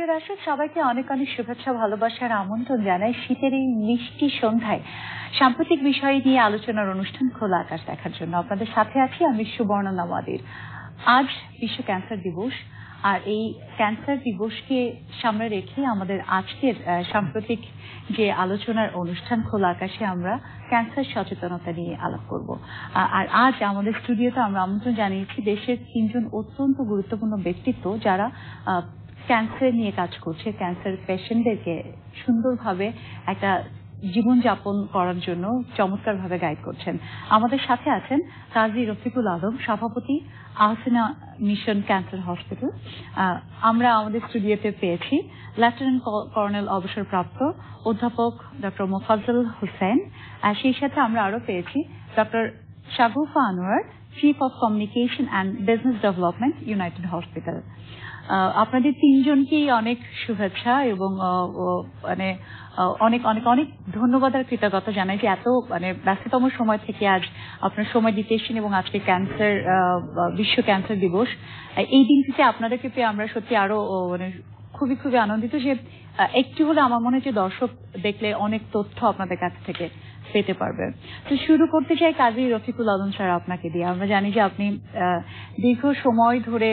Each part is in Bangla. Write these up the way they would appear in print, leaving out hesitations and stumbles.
সুপ্রিয় দর্শক, সবাইকে অনেক অনেক শুভেচ্ছা ভালোবাসার আমন্ত্রণ জানাই শীতের এই মিষ্টি সন্ধ্যায় সাম্প্রতিক বিষয় নিয়ে আলোচনার অনুষ্ঠান খোলা আকাশ দেখার জন্য। আপনাদের সাথে আছি আমি সুবর্ণা নওয়াদির। আজ বিশ্ব ক্যান্সার দিবস, আর এই ক্যান্সার দিবসকে সামনে রেখে আমাদের আজকের সাম্প্রতিক যে আলোচনার অনুষ্ঠান খোলা আকাশে আমরা ক্যান্সার সচেতনতা নিয়ে আলাপ করব। আর আজ আমাদের স্টুডিওতে আমরা আমন্ত্রণ জানিয়েছি দেশের 3 জন অত্যন্ত গুরুত্বপূর্ণ ব্যক্তিত্ব, যারা ক্যান্সার নিয়ে কাজ করছে, ক্যান্সার পেশেন্টদেরকে সুন্দরভাবে একটা জীবনযাপন করার জন্য চমৎকারভাবে গাইড করছেন। আমাদের সাথে আছেন কাজী রফিকুল আলম, সভাপতি আহসানা মিশন ক্যান্সার হসপিটাল। আমরা আমাদের স্টুডিওতে পেয়েছি লেফটেন্যান্ট কর্নেল অবসরপ্রাপ্ত অধ্যাপক ডক্টর মোফাজ্জল হোসেন। সেই সাথে আমরা আরো পেয়েছি doctor Shagufa Anwar, chief of communication and business development, United Hospital. আপনাদের 3 জনকেই অনেক শুভেচ্ছা এবং মানে অনেক অনেক অনেক ধন্যবাদ আর কৃতজ্ঞতা জানাই যে এত ব্যস্ততম সময় থেকে আজ আপনার সময় দিতে এসেছেন এবং আজকে ক্যান্সার বিশ্ব ক্যান্সার দিবস, এই দিনটিতে আপনাদেরকে পেয়ে আমরা সত্যি আরো খুবই খুবই আনন্দিত যে একটু হলে আমার মনে হয় যে দর্শক দেখলে অনেক তথ্য আপনাদের কাছ থেকে পেতে পারবে। তো শুরু করতে চাই কাজী রফিকুল আলম স্যার আপনাকে দিয়ে। আমরা জানি যে আপনি দীর্ঘ সময় ধরে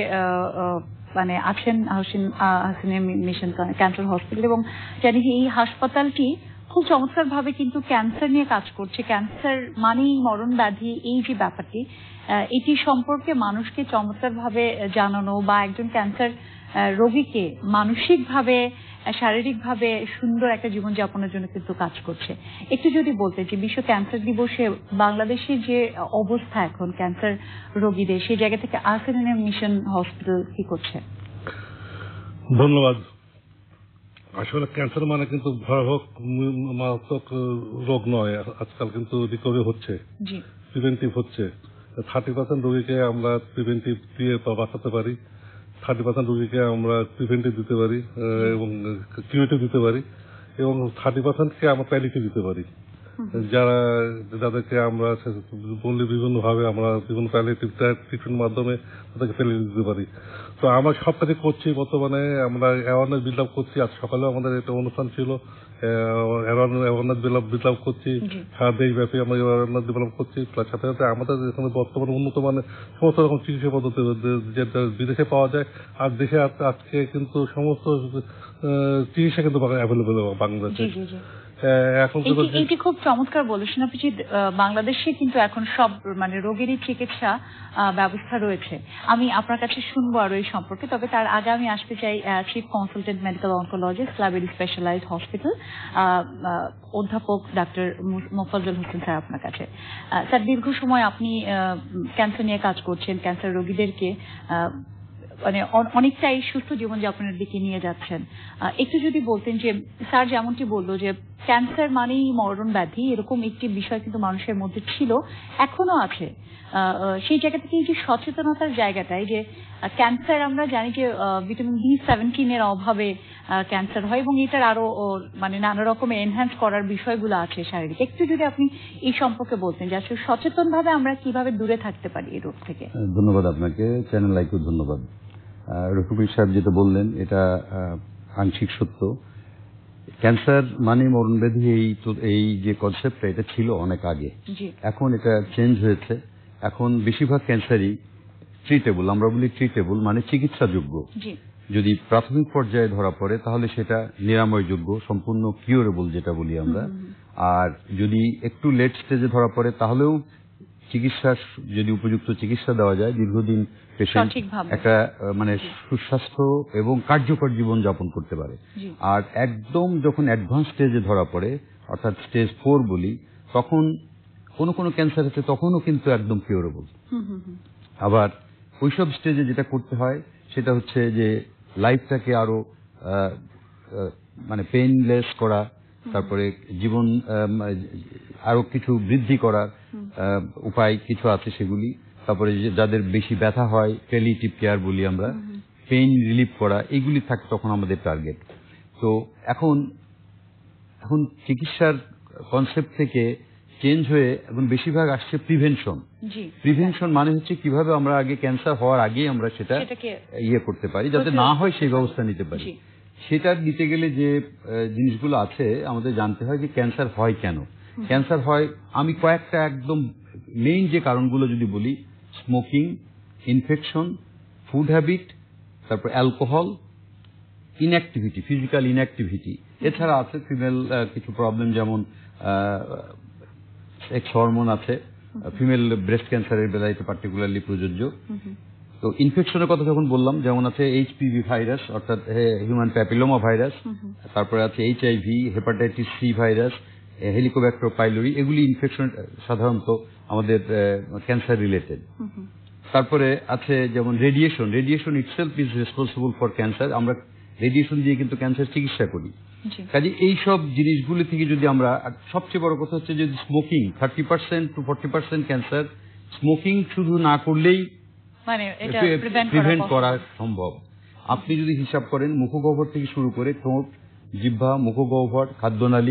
আছেন আহসানা মিশন ক্যান্সার হসপিটাল, এবং জানি যে এই হাসপাতালটি খুব চমৎকার ভাবে কিন্তু ক্যান্সার নিয়ে কাজ করছে। ক্যান্সার মানেই মরণ ব্যাধি, এই যে ব্যাপারটি, এটি সম্পর্কে মানুষকে চমৎকার ভাবে জানানো বা একজন ক্যান্সার রোগীকে মানসিকভাবে শারীরিকভাবে সুন্দর একটা জীবনযাপনের জন্য কিন্তু কাজ করছে। একটু যদি বলতে যে বিশ্ব ক্যান্সার দিবসে বাংলাদেশের যে অবস্থা এখন ক্যান্সার রোগীদের, সেই জায়গা থেকে আহসানা মিশন হসপিটাল কি করছে? ধন্যবাদ। আসলে ক্যান্সার মানে কিন্তু ভয়াবহ মারাত্মক রোগ নয়, আজকাল কিন্তু রিকভারি হচ্ছে, প্রিভেন্টিভ হচ্ছে। 30% রোগীকে আমরা প্রিভেন্টিভ দিয়ে বাঁচাতে পারি, 30% রোগীকে আমরা প্রিভেন্টিভ দিতে পারি এবং কিউরেটিভ দিতে পারি, এবং 30%কে আমরা প্যালিয়েটিভ দিতে পারি। যাদেরকে আমরা বললে বিভিন্ন ভাবে আমরা বিভিন্ন প্যালিয়েটিভ ট্রিটমেন্টের মাধ্যমে তাদেরকে ফেলে দিতে পারি। তো আমরা সব কাজে করছি, বর্তমানে আমরা অ্যাওয়ারনেস বিল্ড আপ করছি। আজ সকালেও আমাদের একটা অনুষ্ঠান ছিল, অ্যাওয়ারনেস বিল্ড আপ করছি, সারা দেশব্যাপী আমরা অ্যাওয়ারনেস ডেভেলপ করছি। সাথে সাথে আমাদের এখানে বর্তমানে উন্নত মানের সমস্ত রকম চিকিৎসা পদ্ধতি যেটা বিদেশে পাওয়া যায়, আর দেশে আজকে কিন্তু সমস্ত চিকিৎসা কিন্তু অ্যাভেলেবেল বাংলাদেশে। এখন এটি খুব চমৎকার বলেছেন আপনি যে বাংলাদেশে কিন্তু এখন সব রোগেরই চিকিৎসা ব্যবস্থা রয়েছে। আমি আপনার কাছে শুনবো আরো এই সম্পর্কে, তবে তার আগে আমি আসতে চাই chief consultant medical oncologist, Labaid specialized hospital, অধ্যাপক ডাক্তার মোফাজ্জল হোসেন স্যার আপনার কাছে। স্যার, দীর্ঘ সময় আপনি ক্যান্সার নিয়ে কাজ করছেন, ক্যান্সার রোগীদেরকে অনেকটাই সুস্থ জীবনযাপনের দিকে নিয়ে যাচ্ছেন। একটু যদি বলতেন যে স্যার যেমনটি বললো যে ক্যান্সার মানেই মরণ ব্যাধি, এরকম একটি বিষয় কিন্তু মানুষের মধ্যে ছিল, এখনো আছে। সেই জায়গা থেকে এই যে সচেতনতার জায়গাটায়, যে ক্যান্সার আমরা জানি যে ভিটামিন B17 এর অভাবে ক্যান্সার হয়, এবং এটার আরো নানা রকমের এনহ্যান্স করার বিষয়গুলো আছে শারীরিক। একটু যদি আপনি এই সম্পর্কে বলতেন যে আসলে সচেতন ভাবে আমরা কিভাবে দূরে থাকতে পারি এই রোগ থেকে। ধন্যবাদ আপনাকে, চ্যানেল লাইকেও ধন্যবাদ। রফিকুল সাহেব যেটা বললেন এটা আংশিক সত্য। ক্যান্সার মানে মরণ ব্যাধি, এই যে কনসেপ্টটা, এটা ছিল অনেক আগে, এখন এটা চেঞ্জ হয়েছে। এখন বেশিরভাগ ক্যান্সারই ট্রিটেবল, আমরা বলি ট্রিটেবল মানে চিকিৎসাযোগ্য। যদি প্রাথমিক পর্যায়ে ধরা পড়ে তাহলে সেটা নিরাময়যোগ্য, সম্পূর্ণ কিউরেবল যেটা বলি আমরা। আর যদি একটু লেট স্টেজে ধরা পড়ে তাহলেও যদি উপযুক্ত চিকিৎসা দেওয়া যায়, দীর্ঘদিন পেশেন্ট একটা সুস্বাস্থ্য এবং কার্যকর জীবন যাপন করতে পারে। আর একদম যখন অ্যাডভান্স স্টেজে ধরা পড়ে, অর্থাৎ স্টেজ 4 বলি, তখন কোনো ক্যান্সার হচ্ছে তখনও কিন্তু একদম কিউরেবল। আবার ওইসব স্টেজে যেটা করতে হয় সেটা হচ্ছে যে লাইফটাকে আরো পেইনলেস করা, তারপরে জীবন আরো কিছু বৃদ্ধি করার উপায় কিছু আছে সেগুলি। তারপরে যাদের বেশি ব্যথা হয়, প্যালিয়েটিভ কেয়ার বলি আমরা, পেইন রিলিফ করা, এগুলি থাকে তখন আমাদের টার্গেট। তো এখন চিকিৎসার কনসেপ্ট থেকে চেঞ্জ হয়ে এখন বেশিরভাগ আসছে প্রিভেনশন। প্রিভেনশন মানে হচ্ছে কিভাবে আমরা আগে ক্যান্সার হওয়ার আগেই আমরা সেটা করতে পারি, যাতে না হয় সেই ব্যবস্থা নিতে পারি। সেটা নিতে গেলে যে জিনিসগুলো আছে আমাদের জানতে হয় যে ক্যান্সার হয় কেন। ক্যান্সার হয় আমি কয়েকটা একদম মেইন যে কারণগুলো যদি বলি, স্মোকিং, ইনফেকশন, ফুড হ্যাবিট, তারপর অ্যালকোহল, ইনঅ্যাক্টিভিটি, ফিজিক্যাল ইনঅ্যাক্টিভিটি। এছাড়া আছে ফিমেল কিছু প্রবলেম, যেমন সেক্স হরমোন আছে, ফিমেল ব্রেস্ট ক্যান্সারের বেলায় এটা পার্টিকুলারলি প্রযোজ্য। তো ইনফেকশনের কথা যখন বললাম, যেমন আছে এইচপিভি ভাইরাস অর্থাৎ হিউম্যান প্যাপিলোমা ভাইরাস, তারপরে আছে HIV, hepatitis C virus, Helicobacter pylori, এগুলি ইনফেকশন সাধারণত আমাদের ক্যান্সার রিলেটেড। তারপরে আছে যেমন radiation, radiation itself is responsible for cancer. আমরা রেডিয়েশন দিয়ে কিন্তু ক্যান্সার চিকিৎসা করি। কাজে এইসব জিনিসগুলি থেকে যদি আমরা, সবচেয়ে বড় কথা হচ্ছে যদি স্মোকিং, 30% to 40% ক্যান্সার স্মোকিং শুধু না করলেই প্রিভেন্ট করা সম্ভব। আপনি যদি হিসাব করেন, মুখগহ্বর থেকে শুরু করে ঠোঁট, জিহ্বা, মুখগহ্বর, খাদ্যনালী,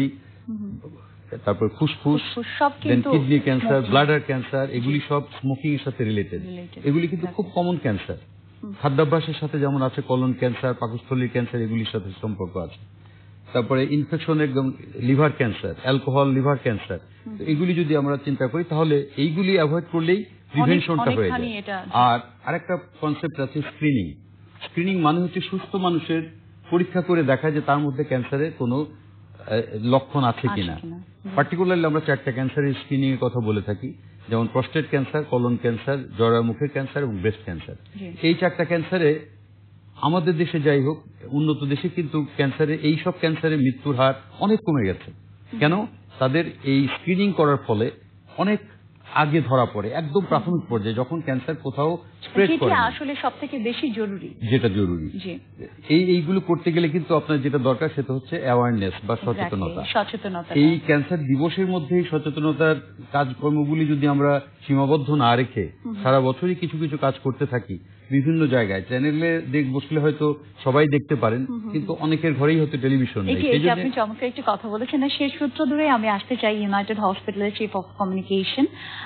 তারপর ফুসফুস, কিডনি ক্যান্সার, ব্লাডার ক্যান্সার, এগুলি সব স্মোকিং এর সাথে রিলেটেড। এগুলি কিন্তু খুব কমন ক্যান্সার। খাদ্যাভ্যাসের সাথে যেমন আছে কলন ক্যান্সার, পাকস্থলীর ক্যান্সার, এগুলির সাথে সম্পর্ক আছে। তারপরে ইনফেকশন, একদম liver cancer, alcohol, liver cancer, এগুলি যদি আমরা চিন্তা করি তাহলে এইগুলি অ্যাভয়েড করলেই প্রিভেনশনটা হয়ে যায়। আর আরেকটা কনসেপ্ট আছে স্ক্রিনিং। স্ক্রিনিং মানে হচ্ছে সুস্থ মানুষের পরীক্ষা করে দেখা যে তার মধ্যে ক্যান্সারের কোনো লক্ষণ আছে কিনা। পার্টিকুলারলি আমরা 4টা ক্যান্সারের স্ক্রিনিং এর কথা বলে থাকি, যেমন প্রস্টেট ক্যান্সার, কলন ক্যান্সার, জরায়ুমুখের ক্যান্সার এবং ব্রেস্ট ক্যান্সার। এই 4টা ক্যান্সারে আমাদের দেশে যাই হোক, উন্নত দেশে কিন্তু এইসব ক্যান্সারের মৃত্যুর হার অনেক কমে গেছে। কেন? তাদের এই স্ক্রিনিং করার ফলে অনেক আগে ধরা পড়ে, একদম প্রাথমিক পর্যায়ে, যখন ক্যান্সার কোথাও স্প্রেড করে, আসলে সবথেকে বেশি জরুরি, যেটা জরুরি। এইগুলো করতে গেলে কিন্তু আপনার যেটা দরকার সেটা হচ্ছে অ্যাওয়ারনেস বা সচেতনতা। এই ক্যান্সার দিবসের মধ্যেই সচেতনতার কাজকর্মগুলি যদি আমরা সীমাবদ্ধ না রেখে সারা বছরই কিছু কিছু কাজ করতে থাকি, বিভিন্ন জায়গায় চ্যানেলে বসলে হয়তো সবাই দেখতে পারেন, কিন্তু অনেকের ঘরেই হয়তো টেলিভিশন নেই। আপনি চমৎকার একটি কথা বলেছেন। সেই সূত্র ধরে আমি আসতে চাই ইউনাইটেড হসপিটালের chief of communication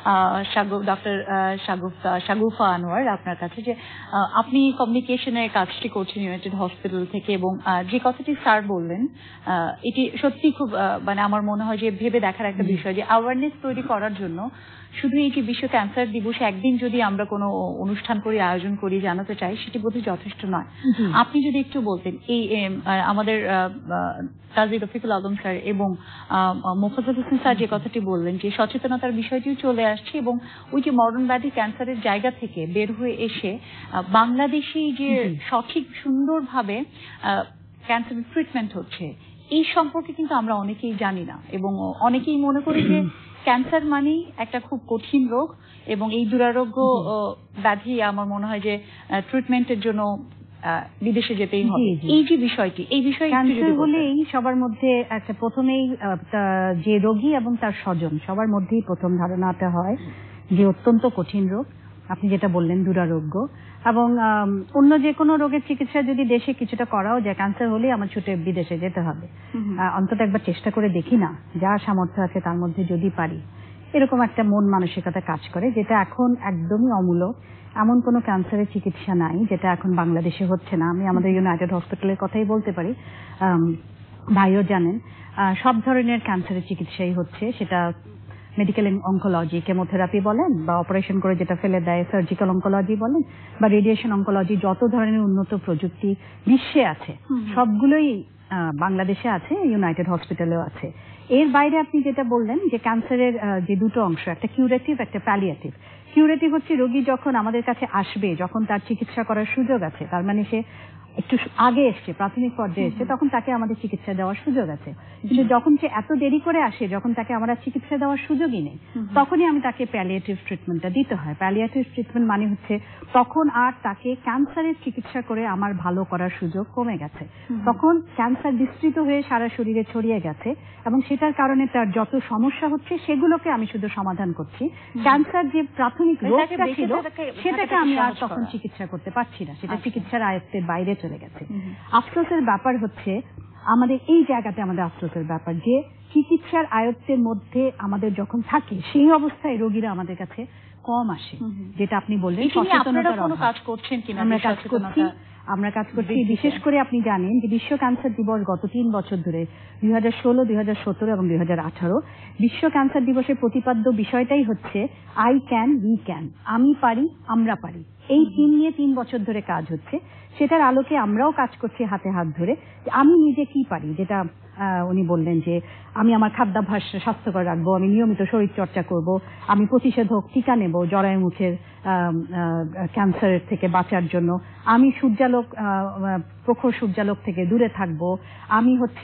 doctor Shagufa Anwar আপনার কাছে, যে আপনি কমিউনিকেশনের কাজটি করছেন ইউনাইটেড হসপিটাল থেকে, এবং যে কথাটি স্যার বললেন এটি সত্যি খুব আমার মনে হয় যে ভেবে দেখার একটা বিষয়, যে অ্যাওয়ারনেস তৈরি করার জন্য শুধু এই যে বিশ্ব ক্যান্সার দিবসে একদিন যদি আমরা কোনো অনুষ্ঠান করি, আয়োজন করি, জানাতে চাই, সেটি বোধহয় যথেষ্ট নয়। আপনি যদি একটু বলতেন, এই আমাদের কাজী রফিকুল আলম স্যার এবং মোফাজ্জল হোসেন স্যার যে কথাটি বললেন, যে সচেতনতার বিষয়টিও চলে আসছে, এবং ওই যে মরণ ব্যাধি ক্যান্সারের জায়গা থেকে বের হয়ে এসে বাংলাদেশে যে সঠিক সুন্দরভাবে ক্যান্সারের ট্রিটমেন্ট হচ্ছে, এই সম্পর্কে কিন্তু আমরা অনেকেই জানি না, এবং অনেকেই মনে করি যে ক্যান্সার মানেই একটা খুব কঠিন রোগ, এবং এই দুরারোগ্য ব্যাধি আমার মনে হয় যে ট্রিটমেন্টের জন্য বিদেশে যেতেই হবে। এই যে বিষয়টি, এই বিষয়ে হলেই সবার মধ্যে একটা প্রথমেই যে রোগী এবং তার স্বজন সবার মধ্যেই প্রথম ধারণাটা হয় যে অত্যন্ত কঠিন রোগ, আপনি যেটা বললেন দুরারোগ্য, এবং অন্য যে কোনো রোগের চিকিৎসা যদি দেশে কিছুটা করাও যায়, ক্যান্সার হলেই আমার ছুটে বিদেশে যেতে হবে, অন্তত একবার চেষ্টা করে দেখি না, যা সামর্থ্য আছে তার মধ্যে যদি পারি, এরকম একটা মন মানসিকতা কাজ করে, যেটা এখন একদমই অমূলক। এমন কোনো ক্যান্সারের চিকিৎসা নাই যেটা এখন বাংলাদেশে হচ্ছে না। আমি আমাদের ইউনাইটেড হসপিটালের কথাই বলতে পারি, ভাইও জানেন, সব ধরনের ক্যান্সারের চিকিৎসাই হচ্ছে, সেটা মেডিকেল অঙ্কোলজি, কেমোথেরাপি বলেন, বা অপারেশন করে যেটা ফেলে দেয় সার্জিক্যাল অঙ্কোলজি বলেন, বা রেডিয়েশন অঙ্কোলজি, যত ধরনের উন্নত প্রযুক্তি বিশ্বে আছে সবগুলোই বাংলাদেশে আছে, ইউনাইটেড হসপিটালেও আছে। এর বাইরে আপনি যেটা বললেন যে ক্যান্সারের যে দুটো অংশ, একটা কিউরেটিভ, একটা প্যালিয়েটিভ। কিউরেটিভ হচ্ছে রোগী যখন আমাদের কাছে আসবে, যখন তার চিকিৎসা করার সুযোগ আছে, তার মানে সে একটু আগে এসছে, প্রাথমিক পর্যায়ে এসছে, তখন তাকে আমাদের চিকিৎসা দেওয়ার সুযোগ আছে। কিন্তু যখন সে এত দেরি করে আসে, যখন তাকে আমরা চিকিৎসা দেওয়ার সুযোগই নেই, তখনই আমি তাকে প্যালিয়েটিভ ট্রিটমেন্টটা দিতে হয়। প্যালিয়েটিভ ট্রিটমেন্ট মানে হচ্ছে তখন আর তাকে ক্যান্সারের চিকিৎসা করে আমার ভালো করার সুযোগ কমে গেছে, তখন ক্যান্সার বিস্তৃত হয়ে সারা শরীরে ছড়িয়ে গেছে, এবং সেটার কারণে তার যত সমস্যা হচ্ছে সেগুলোকে আমি শুধু সমাধান করছি। ক্যান্সার যে প্রাথমিক রোগটা ছিল সেটাকে আমি আর তখন চিকিৎসা করতে পারছি না, সেটা চিকিৎসার আয়ত্তের বাইরে চলে গেছে। আফসোসের ব্যাপার হচ্ছে আমাদের এই জায়গাতে, আমাদের আফসোসের ব্যাপার যে চিকিৎসার আয়ত্তের মধ্যে আমাদের যখন থাকি, সেই অবস্থায় রোগীরা আমাদের কাছে কম আসে, যেটা আপনি বললেন সচেতনতার অভাব। কাজ করছেন কিনা? আমরা কাজ করছি, আমরা কাজ করছি বিশেষ করে আপনি জানেন যে বিশ্ব ক্যান্সার দিবস গত 3 বছর ধরে 2016, 2017 এবং 2018 বিশ্ব ক্যান্সার দিবসের প্রতিপাদ্য বিষয়টাই হচ্ছে আই ক্যান, উই ক্যান, আমি পারি, আমরা পারি। এই থিম নিয়ে 3 বছর ধরে কাজ হচ্ছে। সেটার আলোকে আমরাও কাজ করছি হাতে হাত ধরে। আমি নিজে কি পারি, যেটা উনি বললেন যে আমি আমার খাদ্যাভ্যাস স্বাস্থ্যকর রাখবো, আমি নিয়মিত শরীর চর্চা করব, আমি প্রতিষেধক টিকা নেব জরায়ুমুখের ক্যান্সারের থেকে বাঁচার জন্য, আমি সূর্যালোক প্রখর সূর্যালোক থেকে দূরে থাকবো, আমি হচ্ছে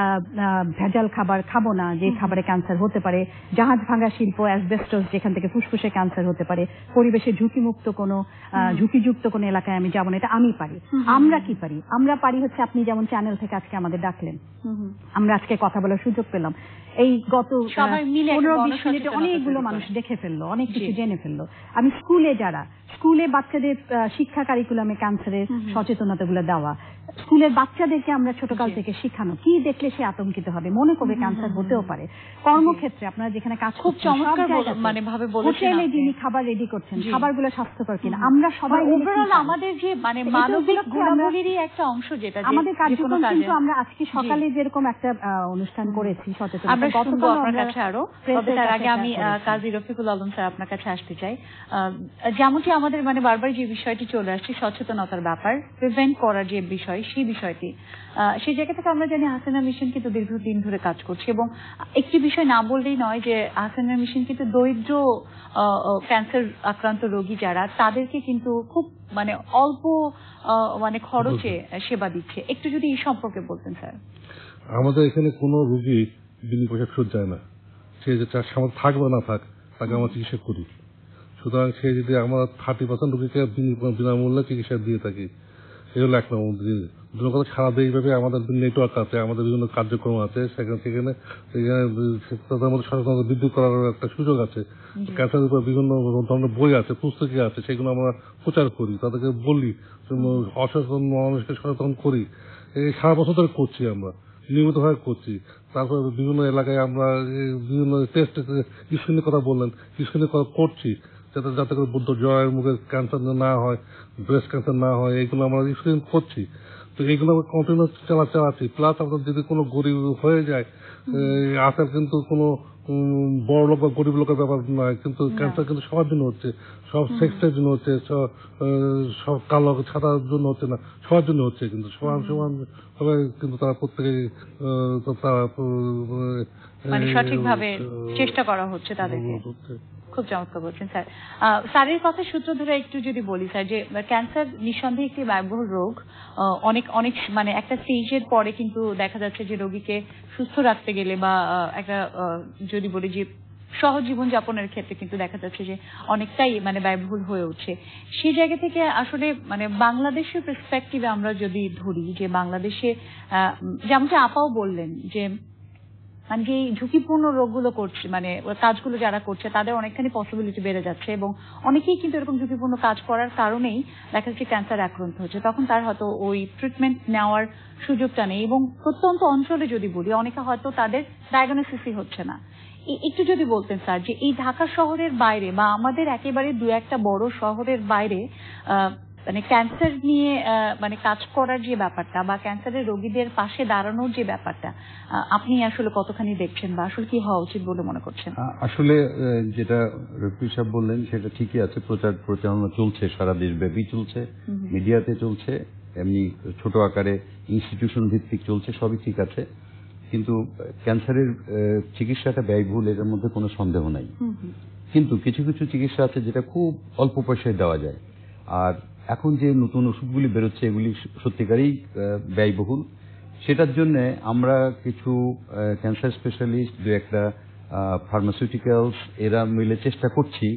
ভেজাল খাবার খাবো না যে খাবারে ক্যান্সার হতে পারে, জাহাজ ভাঙা শিল্প, অ্যাসবেস্টস যেখান থেকে ফুসফুসে ক্যান্সার হতে পারে, পরিবেশে ঝুঁকিমুক্ত কোনো ঝুঁকিযুক্ত কোনো এলাকায় আমি যাবো না, এটা আমি পারি। আমরা কি পারি? আমরা পারি হচ্ছে আপনি যেমন চ্যানেল থেকে আজকে আমাদের ডাকলেন, আমরা আজকে কথা বলার সুযোগ পেলাম। এই গত 15-20 মিনিটে অনেকগুলো মানুষ দেখে ফেললো, অনেক কিছু জেনে ফেললো। আমি স্কুলে বাচ্চাদের শিক্ষা কারিকুলামে ক্যান্সারের সচেতনতাগুলো দেওয়া, স্কুলের বাচ্চাদেরকে আমরা ছোটকাল থেকে শিখানো, কি দেখলে সে আতঙ্কিত হবে, মনে করবে ক্যান্সার হতেও পারে। কর্মক্ষেত্রে আপনারা যেখানে কাজ খুব চমৎকার মানে ভাবে বলেছেন, হোটেলে যিনি খাবার রেডি করছেন, খাবারগুলো স্বাস্থ্যকর কিনা, আমরা সবাই আমাদের যে মানে মানবিক গুণাবলীরই একটা অংশ, যেটা আমাদের কার্যক্রম। কিন্তু আমরা আজকে সকালে যেরকম একটা অনুষ্ঠান করেছি সচেতন, আমরা শুনবো আপনার কাছে আরো। তবে তার আগে আমি কাজী রফিকুল আলম স্যার আপনার কাছে আসতে চাই। যেমনটি আমাদের মানে বারবার যে বিষয়টি চলে আসছে সচেতনতার ব্যাপার, প্রিভেন্ট করার যে বিষয়, সেই বিষয়টি সেই জায়গা থেকে আমরা জানি হাসিনা মিশন কিন্তু দীর্ঘদিন ধরে কাজ করছে, এবং একটি বিষয় না বললেই নয় যে হাসিনা মিশন কিন্তু দরিদ্র ক্যান্সার আক্রান্ত রোগী যারা, তাদেরকে কিন্তু খুব মানে অল্প মানে খরচে সেবা দিচ্ছে। একটু যদি এই সম্পর্কে বলতেন স্যার। আমাদের এখানে কোনো রোগী বিনা পয়সা ফেরত যায় না। সে যে তার সামর্থ্য থাক বা না থাক, তাকে আমরা চিকিৎসা করি। সুতরাং সে যদি আমরা 30% রোগীকে বিনামূল্যে চিকিৎসা দিয়ে থাকি, এই হলো 1 নম্বর জিনিস। দুটো কথা, সারা দেশব্যাপী আমাদের নেটওয়ার্ক আছে, আমাদের বিভিন্ন কার্যক্রম আছে, সেখানে তাদের মধ্যে সচেতনতা বৃদ্ধি করার একটা সুযোগ আছে। ক্যান্সারের উপর বিভিন্ন ধরনের বই আছে, পুস্তকে আছে, সেগুলো আমরা প্রচার করি, তাদেরকে বলি, অসচেতন মানুষকে সচেতন করি। এই সারা বছর ধরে করছি, আমরা নিয়মিতভাবে করছি। তারপর বিভিন্ন এলাকায় আমরা বিভিন্ন টেস্ট, স্ক্রিনের কথা বললেন, স্ক্রিনের কথা করছি, যাতে করে বুদ্ধ জরায়ুর মুখে ক্যান্সার না হয়, ব্রেস্ট ক্যান্সার না হয়, এইগুলো আমরা স্ক্রিন করছি। তো এইগুলো আমরা কন্টিনিউ চালাচ্ছি। প্লাস আপনার যদি কোনো গরিব হয়ে যায়, আসার কিন্তু কোনো বড় লোক বা গরিব লোকের ব্যাপার নয়, কিন্তু ক্যান্সার কিন্তু সবার জন্য হচ্ছে, সব সেক্সের জন্য হচ্ছে, সব কালো ছাতার জন্য হচ্ছে না, সবার জন্য হচ্ছে। কিন্তু সমান সবাই কিন্তু তারা প্রত্যেকে মানে সঠিকভাবে চেষ্টা করা হচ্ছে তাদেরকে। খুব চমৎকার বলছেন স্যার। স্যারের কথা সূত্র ধরে একটু যদি বলি স্যার, যে ক্যান্সার নিঃসন্দেহে একটি ব্যয়বহুল রোগ। অনেক মানে একটা স্টেজের পরে কিন্তু দেখা যাচ্ছে যে রোগীকে সুস্থ রাখতে গেলে বা একটা যদি বলি যে সহজ জীবন যাপনের ক্ষেত্রে কিন্তু দেখা যাচ্ছে যে অনেকটাই মানে ব্যয়বহুল হয়ে উঠছে। সেই জায়গা থেকে আসলে মানে বাংলাদেশের পার্সপেক্টিভে আমরা যদি ধরি, যে বাংলাদেশে যেমনটা আপাও বললেন যে মানে যে ঝুঁকিপূর্ণ রোগগুলো করছে, মানে কাজগুলো যারা করছে তাদের অনেকখানি পসিবিলিটি বেড়ে যাচ্ছে, এবং অনেকেই কিন্তু এরকম ঝুঁকিপূর্ণ কাজ করার কারণেই দেখা যাচ্ছে ক্যান্সার আক্রান্ত হচ্ছে। তখন তার হয়তো ওই ট্রিটমেন্ট নেওয়ার সুযোগটা নেই, এবং প্রত্যন্ত অঞ্চলে যদি বলি অনেকে হয়তো তাদের ডায়াগনোসিসই হচ্ছে না। একটু যদি বলতেন স্যার, যে এই ঢাকা শহরের বাইরে বা আমাদের একেবারে 2-1টা বড় শহরের বাইরে মানে ক্যান্সার নিয়ে মানে কাজ করার যে ব্যাপারটা বা ক্যান্সারের রোগীদের পাশে দাঁড়ানোর যে ব্যাপারটা, আপনি আসলে কতখানি দেখছেন বা আসলে কি হওয়া উচিত বলে মনে করছেন? আসলে যেটা রফি সাহেব বললেন সেটা ঠিকই আছে, প্রচারণা চলছে, সারা দেশব্যাপী চলছে, মিডিয়াতে চলছে, এমনি ছোট আকারে ইনস্টিটিউশন ভিত্তিক চলছে, সবই ঠিক আছে। কিন্তু ক্যান্সারের চিকিৎসাটা ব্যয়বহুল, এটার মধ্যে কোনো সন্দেহ নাই। কিন্তু কিছু কিছু চিকিৎসা আছে যেটা খুব অল্প পয়সায় দেওয়া যায়। আর এখন যে নতুন ওষুধগুলি বেরোচ্ছে এগুলি সত্যিকারই ব্যয়বহুল। সেটার জন্য আমরা কিছু ক্যান্সার স্পেশালিস্ট, 2-1টা ফার্মাসিউটিক্যালস, এরা মিলে চেষ্টা করছি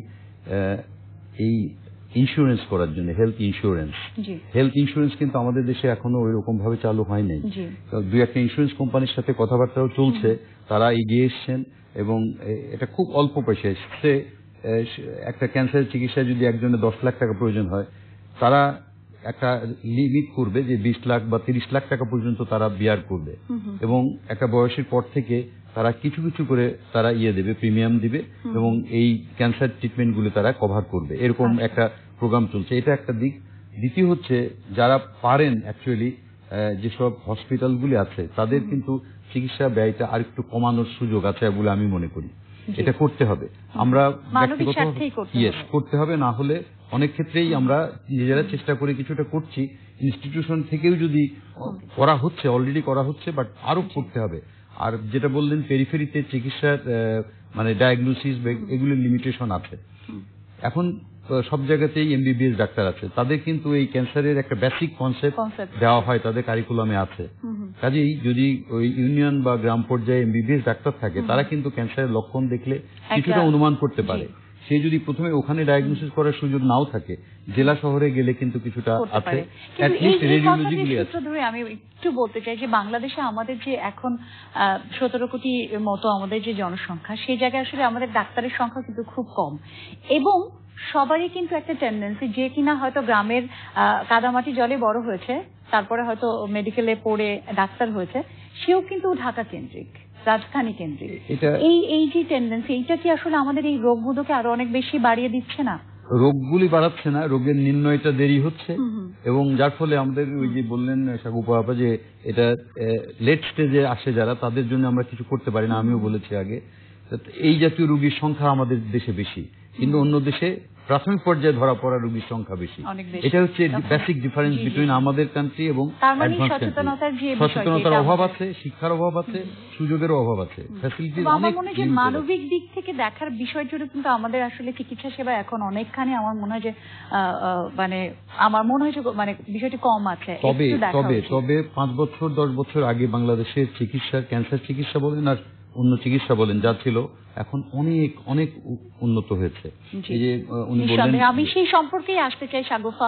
এই ইন্স্যুরেন্স করার জন্য, হেলথ ইন্স্যুরেন্স কিন্তু আমাদের দেশে এখনো ওই রকম ভাবে চালু হয় নাই। 2-1টা ইন্স্যুরেন্স কোম্পানির সাথে কথাবার্তাও চলছে, তারা এগিয়ে এসছেন, এবং এটা খুব অল্প পয়সায় এসছে। একটা ক্যান্সারের চিকিৎসায় যদি একজনের 10 লাখ টাকা প্রয়োজন হয়, তারা একটা লিমিট করবে যে 20 লাখ বা 30 লাখ টাকা পর্যন্ত তারা বিয়ার করবে, এবং একটা বয়সের পর থেকে তারা কিছু কিছু করে তারা দেবে, প্রিমিয়াম দিবে, এবং এই ক্যান্সার ট্রিটমেন্ট গুলো তারা কভার করবে। এরকম একটা প্রোগ্রাম চলছে, এটা একটা দিক। দ্বিতীয় হচ্ছে যারা পারেন অ্যাকচুয়ালি যেসব হসপিটালগুলি আছে তাদের কিন্তু চিকিৎসা ব্যয়টা আরেকটু কমানোর সুযোগ আছে বলে আমি মনে করি। এটা করতে হবে, আমরা করতে হবে, না হলে অনেক ক্ষেত্রেই আমরা নিজেরা চেষ্টা করে কিছুটা করছি, ইনস্টিটিউশন থেকেও যদি করা হচ্ছে, অলরেডি করা হচ্ছে, বাট আরো করতে হবে। আর যেটা বললেন পেরিফেরিতে চিকিৎসার মানে ডায়াগনোসিস এগুলির লিমিটেশন আছে। এখন সব জায়গাতেই এমবিবিএস ডাক্তার আছে, তাদের কিন্তু এই ক্যান্সারের একটা বেসিক কনসেপ্ট দেওয়া হয়, তাদের কারিকুলামে আছে। কাজেই যদি ওই ইউনিয়ন বা গ্রাম পর্যায়ে এমবিবিএস ডাক্তার থাকে, তারা কিন্তু ক্যান্সারের লক্ষণ দেখলে কিছুটা অনুমান করতে পারে। সে যদি প্রথমে ওখানে ডায়াগনোসিস করার সুযোগ নাও থাকে, জেলা শহরে গেলে কিন্তু কিছুটা আছে, আমি একটু বলতে চাই যে বাংলাদেশে আমাদের যে এখন 17 কোটি মতো আমাদের যে জনসংখ্যা, সেই জায়গায় আসলে আমাদের ডাক্তারের সংখ্যা কিন্তু খুব কম, এবং সবারই কিন্তু একটা টেন্ডেন্সি যে কিনা হয়তো গ্রামের কাদামাটি জলে বড় হয়েছে, তারপরে হয়তো মেডিকেলে পড়ে ডাক্তার হয়েছে, সেও কিন্তু ঢাকা কেন্দ্রিক, রাজধানী কেন্দ্রিক। এই যে টেন্ডেন্সি, এইটা কি আসলে আমাদের এই রোগগুলোকে আরো অনেক বেশি বাড়িয়ে দিচ্ছে না? রোগগুলি বাড়াচ্ছে না, রোগের নির্ণয়টা দেরি হচ্ছে, এবং যার ফলে আমাদের ওই যে বললেন সাগুপা আপা যে এটা লেট স্টেজে আসে যারা, তাদের জন্য আমরা কিছু করতে পারি না। আমিও বলেছি আগে, এই জাতীয় রোগীর সংখ্যা আমাদের দেশে বেশি, কিন্তু অন্য দেশে প্রাথমিক পর্যায়ে ধরা পড়া রোগীর সংখ্যা বেশি। এটা হচ্ছে বেসিক ডিফারেন্স বিটুইন আমাদের কান্ট্রি এবং সচেতনতার অভাব আছে, শিক্ষার অভাব আছে, সুযোগের অভাব আছে, ফ্যাসিলিটির অনেক। মানবিক দিক থেকে দেখার বিষয় জুড়ে কিন্তু আমাদের আসলে চিকিৎসা সেবা এখন অনেকখানি আমার মনে হয় যে মানে বিষয়টি কম আছে। তবে 5 বছর 10 বছর আগে বাংলাদেশের চিকিৎসা, ক্যান্সার চিকিৎসা বলেন আর অন্য চিকিৎসা বলেন, যা ছিল এখন অনেক অনেক উন্নত হয়েছে। এই যে উনি বললেন, আমি সেই সম্পর্কেই আসতে চাই। সাগোফা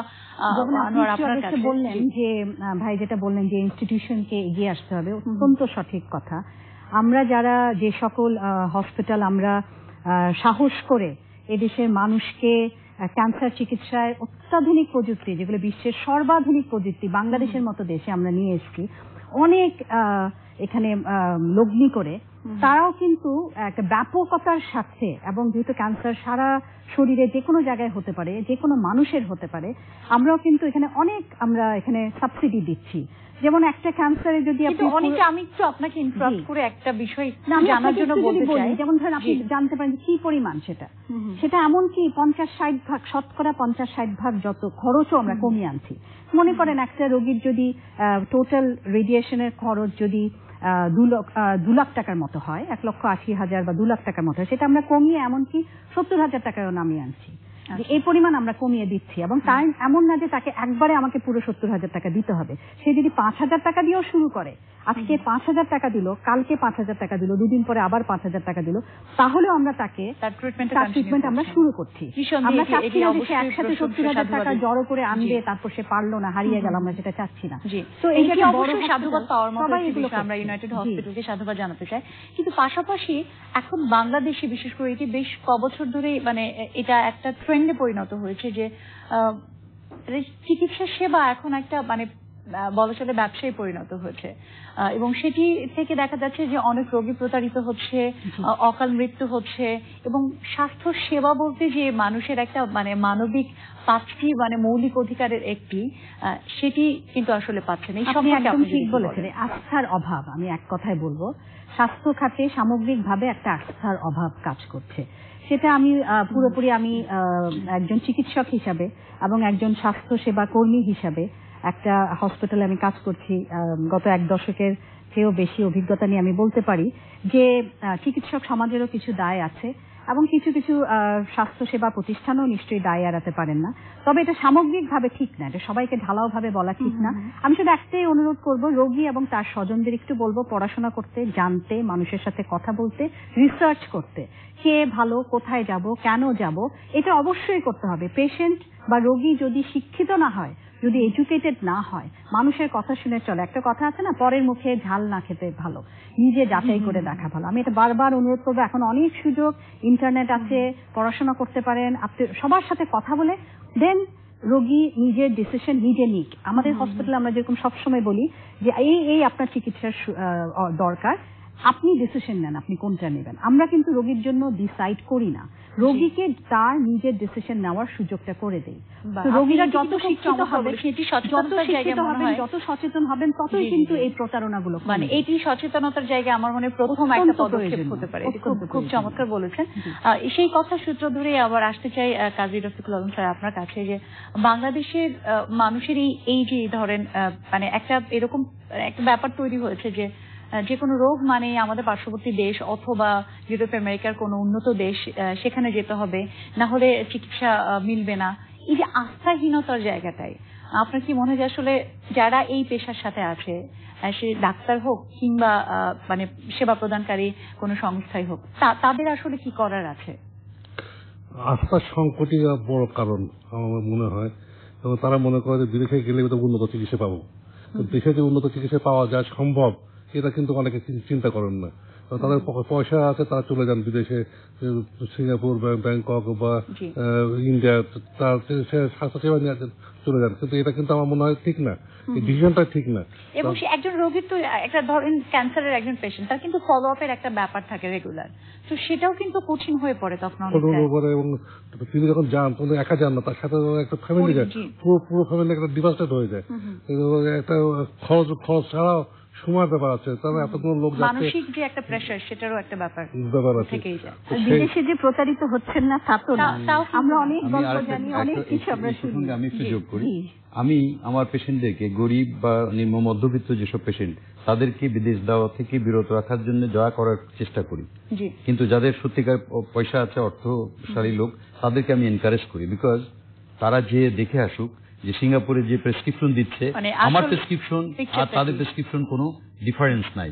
বললেন যে ভাই যেটা বললেন যে ইনস্টিটিউশনকে এগিয়ে আসতে হবে, অত্যন্ত সঠিক কথা। আমরা যারা যে সকল হসপিটাল আমরা সাহস করে এদেশের মানুষকে ক্যান্সার চিকিৎসায় অত্যাধুনিক প্রযুক্তি, যেগুলো বিশ্বের সর্বাধুনিক প্রযুক্তি বাংলাদেশের মতো দেশে আমরা নিয়ে এসেছি, অনেক এখানে লগ্নি করে, তারাও কিন্তু একটা ব্যাপকতার সাথে, এবং যেহেতু ক্যান্সার সারা শরীরে যে কোনো জায়গায় হতে পারে, যে কোনো মানুষের হতে পারে, আমরাও কিন্তু এখানে অনেক আমরা এখানে সাবসিডি দিচ্ছি। যেমন একটা ক্যান্সারে যদি আমি একটু আপনাকে ইন্টারাপ্ট করে একটা বিষয় জানার জন্য বলতে চাই, যেমন ধরেন আপনি জানতে পারেন কি পরিমাণ সেটা এমনকি 50-60 ভাগ, শতকরা 50-60 ভাগ যত খরচও আমরা কমিয়ে আনছি। মনে করেন একটা রোগীর যদি টোটাল রেডিয়েশনের খরচ যদি 2 লাখ টাকার মতো হয়, 1,80,000 বা 2 লাখ টাকার মতো হয়, সেটা আমরা কমিয়ে এমনকি 70,000 টাকায়ও নামিয়ে আনছি। এই পরিমাণ আমরা কমিয়ে দিচ্ছি, এবং তাই এমন না যে তাকে একবারে আমাকে পুরো 70,000 টাকা দিতে হবে। সে যদি 5,000 টাকা দিয়েও শুরু করে, আজকে 5,000 টাকা দিল, কালকে 5,000 টাকা দিল, 2 দিন পরে আবার 5,000 টাকা দিল, তাহলেও আমরা তাকে তার ট্রিটমেন্ট আমরা শুরু করছি। আমরা চাচ্ছি না যে সে একসাথে 70,000 টাকা জড়ো করে আনবে, তারপর সে পারলো না, হারিয়ে গেল, আমরা সেটা চাচ্ছি না। তো এই যে অবশ্যই সাধুবাদ পাওয়ার মতো আমরা ইউনাইটেড হসপিটালকে সাধুবাদ জানাতে চাই। কিন্তু পাশাপাশি এখন বাংলাদেশে বিশেষ করে এটি বেশ কবছর ধরে মানে এটা একটা ট্রেন্ডে পরিণত হয়েছে যে চিকিৎসা সেবা এখন একটা মানে বলা চলে ব্যবসায় পরিণত হয়েছে, এবং সেটি থেকে দেখা যাচ্ছে যে অনেক রোগী প্রতারিত হচ্ছে, অকাল মৃত্যু হচ্ছে, এবং স্বাস্থ্য সেবা বলতে যে মানুষের একটা মানে মানবিক 5টি মানে মৌলিক অধিকারের একটি, সেটি কিন্তু আসলে পাচ্ছেন। এই সব একদম ঠিক বলেছেন, আস্থার অভাব। আমি এক কথায় বলবো, স্বাস্থ্য খাতে সামগ্রিকভাবে একটা আস্থার অভাব কাজ করছে। সেটা আমি পুরোপুরি আমি একজন চিকিৎসক হিসাবে এবং একজন স্বাস্থ্য সেবা কর্মী হিসাবে একটা হসপিটালে আমি কাজ করছি, গত 1 দশকের চেয়েও বেশি অভিজ্ঞতা নিয়ে আমি বলতে পারি যে চিকিৎসক সমাজেরও কিছু দায় আছে, এবং কিছু কিছু স্বাস্থ্য সেবা প্রতিষ্ঠানও নিশ্চয়ই দায় এড়াতে পারেন না। তবে এটা সামগ্রিকভাবে ঠিক না, এটা সবাইকে ঢালাও ভাবে বলা ঠিক না। আমি শুধু একটাই অনুরোধ করব, রোগী এবং তার স্বজনদের একটু বলবো পড়াশোনা করতে, জানতে, মানুষের সাথে কথা বলতে, রিসার্চ করতে, কে ভালো, কোথায় যাব, কেন যাব, এটা অবশ্যই করতে হবে। পেশেন্ট বা রোগী যদি শিক্ষিত না হয়, যদি এডুকেটেড না হয়, মানুষের কথা শুনে চলে, একটা কথা আছে না, পরের মুখে ঝাল না খেতে ভালো, নিজে যাচাই করে দেখা ভালো। আমি এটা বারবার অনুরোধ করবো, এখন অনেক সুযোগ, ইন্টারনেট আছে, পড়াশোনা করতে পারেন, আপনি সবার সাথে কথা বলে দেন রোগী নিজের ডিসিশন নিজে নিক। আমাদের হসপিটালে আমরা যেরকম সবসময় বলি যে এই আপনার চিকিৎসার দরকার, আপনি ডিসিশন নেন আপনি কোনটা নেবেন। আমরা কিন্তু রোগীর জন্য ডিসাইড করি না, রোগীকে তার নিজের ডিসিশন নেওয়ার সুযোগটা করে দেই। তো রোগীরা যত শিক্ষিত হবেন, যত সচেতন হবেন, ততই কিন্তু এই প্রতারণাগুলো মানে এটি সচেতনতার জায়গায় আমার মনে প্রথম একটা পদক্ষেপ হতে পারে। খুব চমৎকার বলেছেন। সেই কথা সূত্র ধরে আবার আসতে চাই কাজী রফিকুল আলম স্যার আপনার কাছে, যে বাংলাদেশের মানুষের এই যে ধরেন মানে একটা এরকম একটা ব্যাপার তৈরি হয়েছে যে কোনো রোগ মানে আমাদের পার্শ্ববর্তী দেশ অথবা ইউরোপ আমেরিকার কোনো উন্নত দেশ, সেখানে যেতে হবে, না হলে চিকিৎসা মিলবে না। এই যে আস্থাহীনতার জায়গাটাই আপনার কি মনে হয় আসলে যারা এই পেশার সাথে আছে, সে ডাক্তার হোক কিংবা মানে সেবা প্রদানকারী কোনো সংস্থাই হোক, তাদের আসলে কি করার আছে? আস্থার সংকটই বড় কারণ আমার মনে হয়। এবং তারা মনে করে যে বিদেশে গেলে উন্নত চিকিৎসা পাবো, দেশে যে উন্নত চিকিৎসা পাওয়া যায় সম্ভব এটা কিন্তু অনেকে চিন্তা করেন না। তাদের পয়সা আছে, তারা চলে যান বিদেশে, সিঙ্গাপুর, ব্যাংকক বা ইন্ডিয়া, স্বাস্থ্যসেবা নিয়ে চলে যান। কিন্তু এটা কিন্তু আমার মনে হয় ঠিক না, এই ডিসিশনটা ঠিক না। এবং একজন রোগীর তো একটা ধরেন ক্যান্সারের একজন পেশেন্ট, তার কিন্তু ফলো আপের একটা ব্যাপার থাকে রেগুলার, তো সেটাও কিন্তু কঠিন হয়ে পড়ে তখন। এবং তিনি যখন যান তখন একা যান না, তার সাথে একটা ফ্যামিলি যায়, পুরো ফ্যামিলি একটা ডিভাস্টেড হয়ে যায়। একটা খরচ ছাড়াও সময় ব্যাপার আছে, তারা এতগুলো লোক যাচ্ছে, মানসিক যে একটা প্রেসার সেটারও একটা ব্যাপার আছে। বিদেশে যে প্রতারিত হচ্ছেন না তা তো না, আমরা অনেক গল্প জানি, অনেক কিছু আমরা শুনি। আমি একটু যোগ করি, আমি আমার পেশেন্টদেরকে, গরিব বা নিম্ন মধ্যবিত্ত যেসব পেশেন্ট, তাদেরকে বিদেশ যাওয়া থেকে বিরত রাখার জন্য দয়া করার চেষ্টা করি। কিন্তু যাদের সত্যিকার পয়সা আছে, অর্থশালী লোক, তাদেরকে আমি এনকারেজ করি, বিকজ তারা যে দেখে আসুক যে সিঙ্গাপুরে যে প্রেসক্রিপশন দিচ্ছে, আমার প্রেসক্রিপশন আর তাদের প্রেসক্রিপশন কোনো ডিফারেন্স নাই।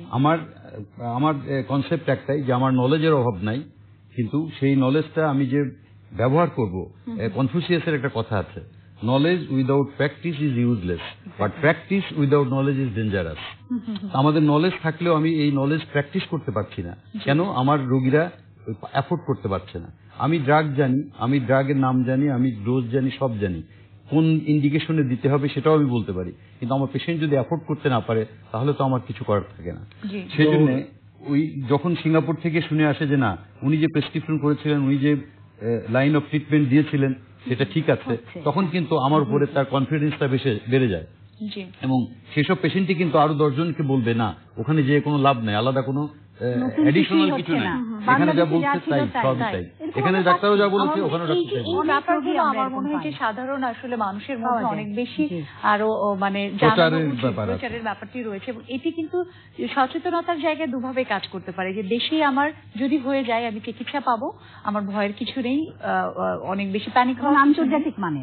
আমার কনসেপ্ট একটাই যে আমার নলেজের অভাব নাই, কিন্তু সেই নলেজটা আমি যে ব্যবহার করব, কনফুসিয়াসের একটা কথা আছে, knowledge without practice is useless, but practice without knowledge is dangerous. আমাদের নলেজ থাকলেও আমি এই নলেজ প্র্যাকটিস করতে পারছি না, কেন? আমার রোগীরা অ্যাফোর্ড করতে পারছে না। আমি ড্রাগ জানি, আমি ড্রাগের নাম জানি, আমি ডোজ জানি, সব জানি, কোন ইন্ডিকেশনে দিতে হবে সেটাও আমি বলতে পারি, কিন্তু আমার পেশেন্ট যদি অ্যাফোর্ড করতে না পারে তাহলে তো আমার কিছু করার থাকে না। সেই জন্য ওই যখন সিঙ্গাপুর থেকে শুনে আসে যে না, উনি যে প্রেসক্রিপশন করেছিলেন, উনি যে লাইন অফ ট্রিটমেন্ট দিয়েছিলেন সেটা ঠিক আছে, তখন কিন্তু আমার উপরে তার কনফিডেন্সটা বেড়ে যায়। এবং সেসব পেশেন্টই কিন্তু আরো 10 জনকে বলবে না, ওখানে যে কোনো লাভ নাই, আলাদা কোনো এডিশনাল কিছু নাই, এখানে যা বলছে তাই, সবই তাই, এখানে ডাক্তারও যা বলেছে ওখানে ডাক্তার তাই। এই ব্যাপারগুলো আমার মনে হয় যে সাধারণ আসলে মানুষের মধ্যে অনেক বেশি আরো মানে প্রচারের ব্যাপারটি রয়েছে, এবং এটি কিন্তু সচেতনতার জায়গায় দুভাবে কাজ করতে পারে, যে দেশে আমার যদি হয়ে যায় আমি চিকিৎসা পাবো, আমার ভয়ের কিছু নেই, অনেক বেশি প্যানিক হওয়া। আন্তর্জাতিক মানে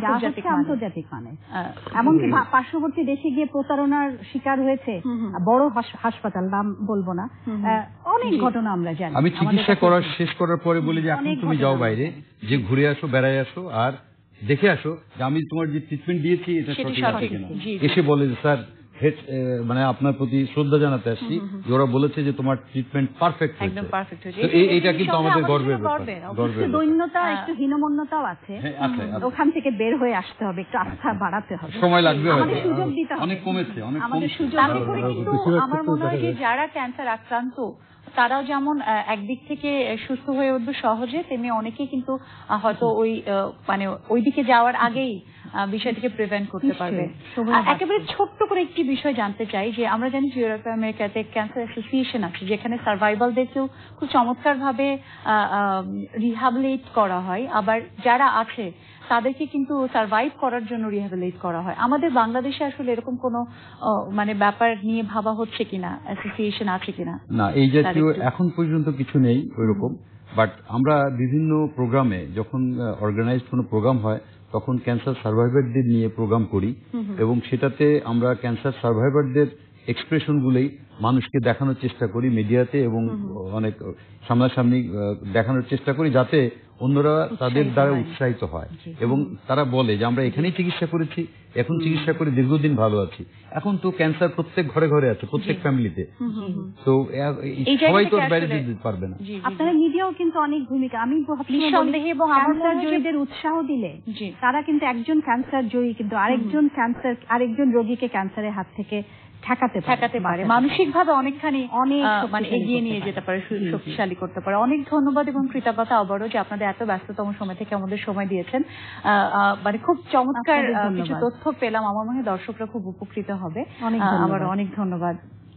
এমনকি পার্শ্ববর্তী দেশে গিয়ে প্রতারণার শিকার হয়েছে বড় হাসপাতাল, নাম বলবো না, অনেক ঘটনা আমরা জানি। আমি চিকিৎসা শেষ করার পরে বলি যে এখন তুমি যাও বাইরে, যে ঘুরে আসো, বেড়ায় আসো, আর দেখে আসো যে আমি তোমার যে ট্রিটমেন্ট দিয়েছি এটা সঠিক আছে কিনা। এসে বলে যে স্যার, মানে আপনার প্রতি শ্রদ্ধা জানাতে আসছি, ওরা বলেছে যে তোমার ট্রিটমেন্ট পারফেক্ট হয়েছে। এইটা কিন্তু আমাদের গর্বের ব্যাপার। দৈন্যতা, একটু হীনমন্যতাও আছে, ওখান থেকে বের হয়ে আসতে হবে, একটু আস্থা বাড়াতে হবে, সময় লাগবে, আমাদের সুযোগ দিতে হবে, অনেক কমেছে, অনেক কমেছে। আমার মনে হয় যে যারা ক্যান্সার আক্রান্ত তারাও যেমন একদিক থেকে সুস্থ হয়ে উঠবে সহজে, তেমনি অনেকে কিন্তু হয়তো ওই মানে ওই দিকে যাওয়ার আগেই বিষয়টিকে প্রিভেন্ট করতে পারবে। একেবারে ছোট্ট করে একটি বিষয় জানতে চাই, যে আমরা জানি যে ইউরোপ আমেরিকাতে ক্যান্সার অ্যাসোসিয়েশন আছে, যেখানে সার্ভাইভালদেরকেও খুব চমৎকার ভাবে রিহ্যাবিলিট করা হয়, আবার যারা আছে তাদেরকে কিন্তু সার্ভাইভ করার জন্য রিহ্যাবিলিট করা হয়। আমাদের বাংলাদেশে আসলে এরকম কোনো মানে ব্যাপার নিয়ে ভাবা হচ্ছে কিনা, অ্যাসোসিয়েশন আছে কিনা? না, এই জাতীয় এখন পর্যন্ত কিছু নেই ওইরকম, বাট আমরা বিভিন্ন প্রোগ্রামে, যখন অর্গানাইজড কোনো প্রোগ্রাম হয় তখন ক্যান্সার সার্ভাইভারদের নিয়ে প্রোগ্রাম করি, এবং সেটাতে আমরা ক্যান্সার সার্ভাইভারদের এক্সপ্রেশন গুলোই মানুষকে দেখানোর চেষ্টা করি মিডিয়াতে, এবং অনেক সামনাসামনি দেখানোর চেষ্টা করি, যাতে অন্যরা তাদের দ্বারা উৎসাহিত হয় এবং তারা বলে যে আমরা এখানেই চিকিৎসা করেছি, এখন চিকিৎসা করে দীর্ঘদিন ভালো আছি। এখন তো ক্যান্সার প্রত্যেক ঘরে ঘরে আছে, প্রত্যেক ফ্যামিলিতে, তো সবাই তো বাইরে যেতে পারবে না। আপনারা মিডিয়াও কিন্তু অনেক ভূমিকা, আমি নিঃসন্দেহে, এবং ক্যান্সার জয়ীদের উৎসাহ দিলে তারা কিন্তু একজন ক্যান্সার জয়ী কিন্তু আরেকজন রোগীকে ক্যান্সারের হাত থেকে ঠেকাতে পারে, মানসিকভাবে অনেকখানি মানে এগিয়ে নিয়ে যেতে পারে, শক্তিশালী করতে পারে। অনেক ধন্যবাদ এবং কৃতজ্ঞতা আবারও যে আপনাদের এত ব্যস্ততম সময় থেকে আমাদের সময় দিয়েছেন। মানে খুব চমৎকার কিছু তথ্য পেলাম, আমার মনে হয় দর্শকরা খুব উপকৃত হবে। আবার অনেক ধন্যবাদ।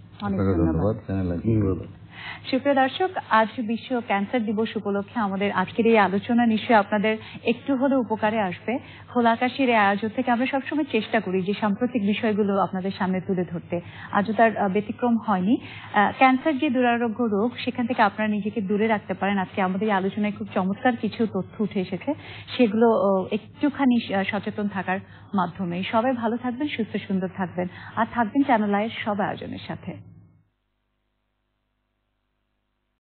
সুপ্রিয় দর্শক, আজ বিশ্ব ক্যান্সার দিবস উপলক্ষে আমাদের আজকের এই আলোচনা নিশ্চয়ই আপনাদের একটু হলেও উপকারে আসবে। খোলা আকাশের এই আয়োজন থেকে আমরা সবসময় চেষ্টা করি যে সাম্প্রতিক বিষয়গুলো আপনাদের সামনে তুলে ধরতে, আজও তার ব্যতিক্রম হয়নি। ক্যান্সার যে দুরারোগ্য রোগ, সেখান থেকে আপনারা নিজেকে দূরে রাখতে পারেন। আজকে আমাদের এই আলোচনায় খুব চমৎকার কিছু তথ্য উঠে এসেছে, সেগুলো একটুখানি সচেতন থাকার মাধ্যমে। সবাই ভালো থাকবেন, সুস্থ সুন্দর থাকবেন, আর থাকবেন চ্যানেল আইয়ের সব আয়োজনের সাথে।